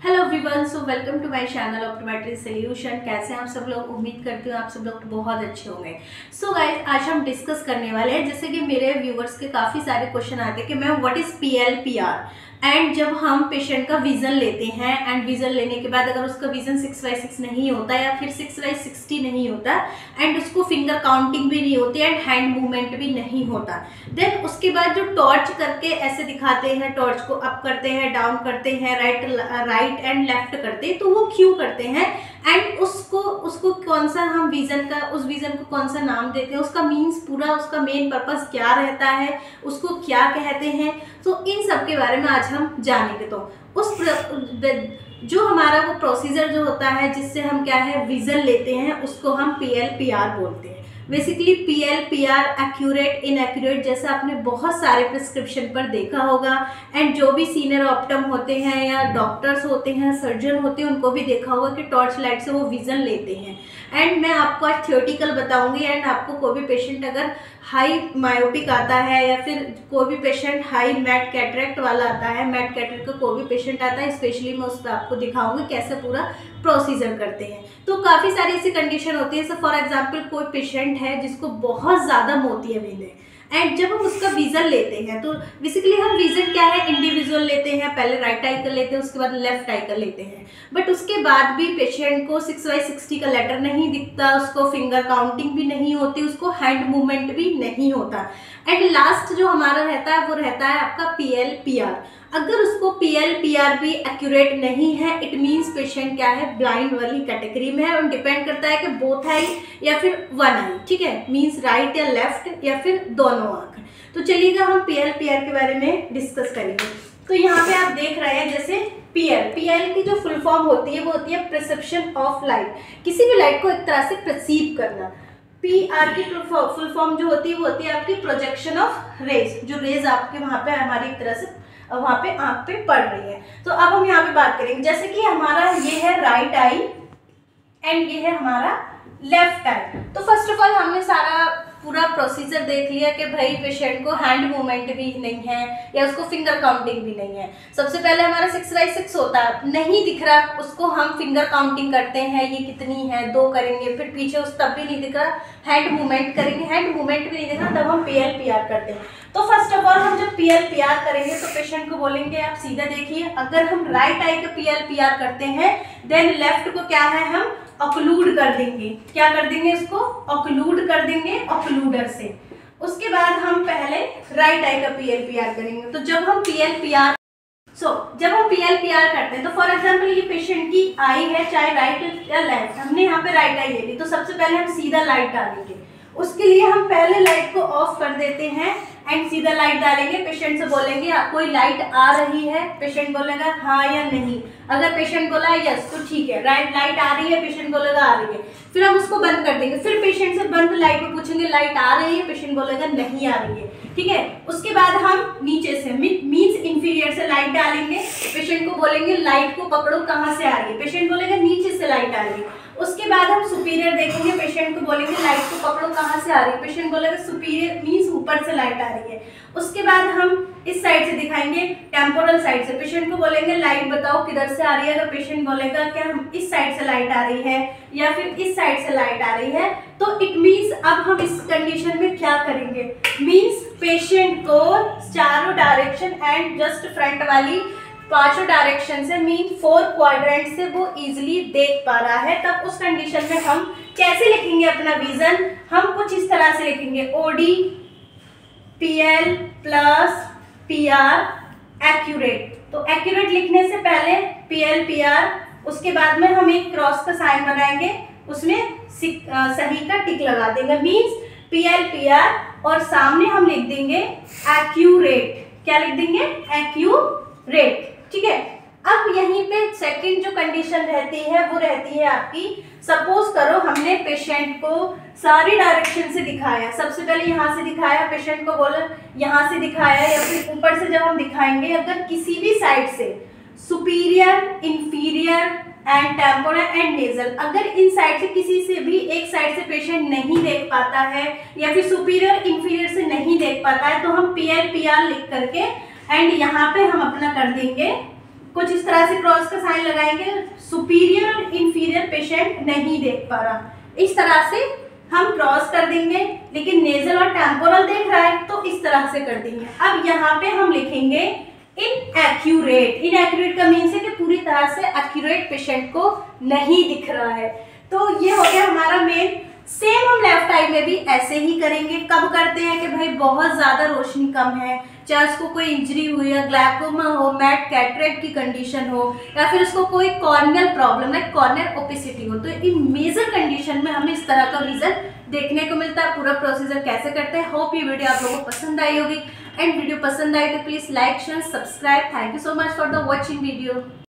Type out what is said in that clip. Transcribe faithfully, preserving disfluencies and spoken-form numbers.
Hello everyone, so welcome to my channel optometry solution. कैसे हैं आप सब लोग? उम्मीद करती हूँ आप सब लोग बहुत अच्छे होंगे। सो so गाइस, आज हम डिस्कस करने वाले हैं, जैसे कि मेरे व्यूवर्स के काफ़ी सारे क्वेश्चन आते हैं कि ma'am what is P L P R. And जब हम पेशेंट का विजन लेते हैं एंड विजन लेने के बाद अगर उसका विजन सिक्स बाई सिक्स नहीं होता या फिर सिक्स बाई सिक्सटी नहीं होता एंड उसको फिंगर काउंटिंग भी नहीं होती एंड हैंड मूवमेंट भी नहीं होता, देन उसके बाद जो टॉर्च करके ऐसे दिखाते हैं, टॉर्च को अप करते हैं, डाउन करते हैं, राइट राइट एंड लेफ्ट करते हैं, तो वो क्यों करते हैं एंड उसको उसको कौन सा हम विजन का उस विजन को कौन सा नाम देते हैं, उसका मीन्स पूरा उसका मेन पर्पस क्या रहता है, उसको क्या कहते हैं। तो इन सब के बारे में आज हम जानेंगे। तो उस जो हमारा वो प्रोसीजर जो होता है जिससे हम क्या है विजन लेते हैं, उसको हम पी एल पी आर बोलते हैं। Basically P L P R accurate inaccurate जैसा आपने बहुत सारे प्रिस्क्रिप्शन पर देखा होगा एंड जो भी सीनियर ऑप्टम होते हैं या डॉक्टर्स होते हैं, सर्जन होते हैं, उनको भी देखा होगा कि टॉर्च लाइट से वो विजन लेते हैं। एंड मैं आपको आज थियोरेटिकल बताऊंगी एंड आपको कोई भी पेशेंट अगर हाई मायोपिक आता है या फिर कोई भी पेशेंट हाई मैट कैटरेक्ट वाला आता है, मैट कैटरेक्ट का कोई भी पेशेंट आता है, स्पेशली मैं उस पर आपको दिखाऊंगी कैसे पूरा प्रोसीजर करते हैं। तो काफ़ी सारी ऐसी कंडीशन होती है, फॉर एग्जाम्पल कोई पेशेंट है जिसको बहुत ज़्यादा मोतियाबिंद है एंड जब हम उसका विजन लेते हैं तो बेसिकली हम विजन क्या है इंडिविजुअल लेते हैं, पहले राइट आई का लेते हैं, उसके बाद लेफ्ट आई का लेते हैं, बट उसके बाद भी पेशेंट को सिक्स बाई सिक्सटी का लेटर नहीं दिखता, उसको फिंगर काउंटिंग भी नहीं होती, उसको हैंड मूवमेंट भी नहीं होता एंड लास्ट जो हमारा रहता है वो रहता है आपका पी एल पी आर। अगर उसको पी एल पी आर भी एक्यूरेट नहीं है, इट मीन्स पेशेंट क्या है ब्लाइंड वाली कैटेगरी में है और डिपेंड करता है कि बोथ आई या फिर वन आई, ठीक है, मीन्स राइट या लेफ्ट या फिर दोनों आंख। तो चलिएगा हम पी एल पी आर के बारे में डिस्कस करेंगे। तो यहाँ पे आप देख रहे हैं जैसे पी एल पी एल की जो फुल फॉर्म होती है वो होती है परसेप्शन ऑफ लाइट, किसी भी लाइट को एक तरह से परसीव करना। पी आर की फुल फॉर्म जो होती है वो होती है आपकी प्रोजेक्शन ऑफ रेज, जो रेज आपके वहाँ पे हमारी एक तरह से वहाँ पे आंख पे पड़ रही है। तो अब हम यहाँ पे बात करेंगे, जैसे कि हमारा ये है राइट आई एंड ये है हमारा लेफ्ट आई। तो फर्स्ट ऑफ ऑल हमने सारा पूरा प्रोसीजर देख लिया कि भाई पेशेंट को हैंड मूवमेंट भी नहीं है या उसको फिंगर काउंटिंग भी नहीं है। सबसे पहले हमारा सिक्स बाई सिक्स होता है, नहीं दिख रहा, उसको हम फिंगर काउंटिंग करते हैं, ये कितनी है, दो करेंगे, फिर पीछे उस तब भी नहीं दिख रहा, हैंड मूवमेंट करेंगे, हैंड मूवमेंट भी नहीं दिख रहा, तब हम पी एल पी आर करते हैं। तो फर्स्ट ऑफ ऑल हम जब पी एल पी आर करेंगे तो पेशेंट को बोलेंगे आप सीधा देखिए, अगर हम राइट आई का पी एल पी आर करते हैं देन लेफ्ट को क्या है हम ऑक्लूड कर देंगे, क्या कर देंगे इसको ऑक्लूड कर देंगे ऑक्लूडर से। उसके बाद हम पहले राइट आई का पी एल पी आर करेंगे। तो जब हम P L P R so so, जब हम पी एल पी आर करते हैं तो फॉर एग्जांपल ये पेशेंट की आई है, चाहे राइट या लेफ्ट, हमने यहाँ पे राइट आई ले ली, तो सबसे पहले हम सीधा लाइट डालेंगे। उसके लिए हम पहले लाइट को ऑफ कर देते हैं एंड सीधा लाइट डालेंगे। पेशेंट से बोलेंगे कोई लाइट आ रही है, पेशेंट बोलेगा हाँ या नहीं। अगर पेशेंट बोला यस तो ठीक है, राइट लाइट आ रही है, पेशेंट बोलेगा आ रही है, फिर हम उसको बंद कर देंगे। फिर पेशेंट से बंद लाइट में पूछेंगे लाइट आ रही है, पेशेंट बोलेगा नहीं आ रही है, ठीक है। उसके बाद हम नीचे से मीन्स इंफीरियर से लाइट डालेंगे, पेशेंट को बोलेंगे लाइट को पकड़ो कहाँ से आ रही है, पेशेंट बोलेगा नीचे से लाइट आ रही है। उसके बाद हम सुपीरियर देखेंगे, पेशेंट को बोलेंगे लाइट को पकड़ो कहाँ से आ रही है, पेशेंट बोलेगा सुपीरियर मीन्स ऊपर से लाइट आ रही है। उसके बाद हम इस साइड से दिखाएंगे, टेम्पोरल साइड से, पेशेंट को बोलेंगे लाइट बताओ किधर से आ रही है। अगर पेशेंट बोलेगा क्या हम इस साइड से लाइट आ रही है या फिर इस साइड से लाइट आ रही है, तो इट मीन्स अब हम इस कंडीशन में क्या करेंगे, मीन्स पेशेंट को चारों डायरेक्शन एंड जस्ट फ्रंट वाली पांचों डायरेक्शन से मीन फोर क्वाड्रेंट से वो इजीली देख पा रहा है। तब उस कंडीशन में हम कैसे लिखेंगे अपना विजन, हम कुछ इस तरह से लिखेंगे OD P L plus P R accurate. तो एक्यूरेट लिखने से पहले पी एल पी आर, उसके बाद में हम एक क्रॉस का साइन बनाएंगे, उसमें सही का टिक लगा देंगे, means P L P R, और सामने हम लिख देंगे एक्यूरेट। क्या लिख देंगे एक्यूरेट, ठीक है। अब यहीं पे सेकंड जो कंडीशन रहती है वो रहती है आपकी, सपोज करो हमने पेशेंट को सारी डायरेक्शन से दिखाया, सबसे पहले यहाँ से दिखाया, पेशेंट को बोला यहाँ से दिखाया, या फिर ऊपर से जब हम दिखाएंगे, अगर किसी भी साइड से superior, inferior and temporal and nasal, अगर इन साइड से किसी से भी एक साइड से पेशेंट नहीं देख पाता है या फिर सुपीरियर इंफीरियर से नहीं देख पाता है, तो हम पी एल पी आर लिख करके एंड यहाँ पे हम अपना कर देंगे कुछ इस तरह से क्रॉस का साइन लगाएंगे, सुपीरियर और इंफीरियर पेशेंट नहीं देख पा रहा, इस तरह से हम क्रॉस कर देंगे। लेकिन नेजल और टेम्पोरल देख रहा है तो इस तरह से कर देंगे। अब यहाँ पे हम लिखेंगे इनएक्यूरेट। इनएक्यूरेट का मीन्स है कि पूरी तरह से एक्यूरेट पेशेंट को नहीं दिख रहा है। तो ये हो गया हमारा मेन। सेम हम लेफ्ट आई में भी ऐसे ही करेंगे। कब करते हैं कि भाई बहुत ज़्यादा रोशनी कम है, चाहे उसको कोई इंजरी हुई है, ग्लैकोमा हो, मैट कैटरेक्ट की कंडीशन हो, या फिर उसको कोई corneal problem like corneal opacity हो, तो इन मेजर कंडीशन में हमें इस तरह का विजन देखने को मिलता है। पूरा प्रोसीजर कैसे करते हैं। होप ये वीडियो आप लोगों को पसंद आई होगी, एंड वीडियो पसंद आए तो please like share subscribe. Thank you so much for the watching video.